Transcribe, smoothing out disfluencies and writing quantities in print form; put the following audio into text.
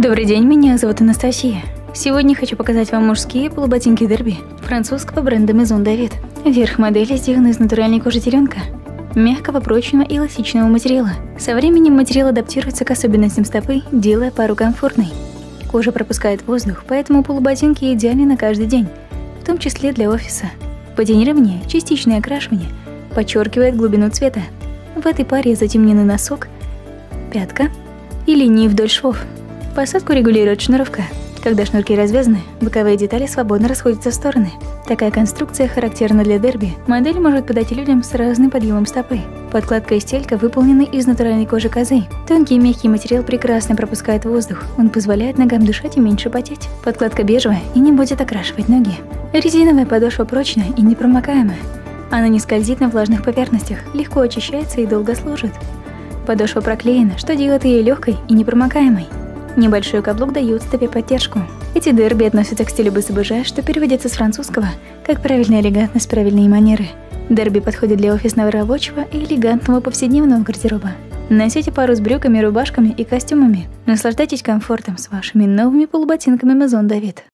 Добрый день, меня зовут Анастасия. Сегодня хочу показать вам мужские полуботинки Дерби французского бренда Maison David. Верх модели сделан из натуральной кожи теленка, мягкого, прочного и эластичного материала. Со временем материал адаптируется к особенностям стопы, делая пару комфортной. Кожа пропускает воздух, поэтому полуботинки идеальны на каждый день, в том числе для офиса. Патинирование, частичное окрашивание подчеркивает глубину цвета. В этой паре затемненный носок, пятка и линии вдоль швов. Посадку регулирует шнуровка. Когда шнурки развязаны, боковые детали свободно расходятся в стороны. Такая конструкция характерна для Дерби. Модель может подойти людям с разным подъемом стопы. Подкладка и стелька выполнены из натуральной кожи козы. Тонкий и мягкий материал прекрасно пропускает воздух. Он позволяет ногам дышать и меньше потеть. Подкладка бежевая и не будет окрашивать ноги. Резиновая подошва прочная и непромокаемая. Она не скользит на влажных поверхностях, легко очищается и долго служит. Подошва проклеена, что делает ее легкой и непромокаемой. Небольшой каблук дает стопе поддержку. Эти Дерби относятся к стилю БСБЖ, что переводится с французского как правильная элегантность, правильные манеры. Дерби подходит для офисного, рабочего и элегантного повседневного гардероба. Носите пару с брюками, рубашками и костюмами. Наслаждайтесь комфортом с вашими новыми полуботинками Maison David.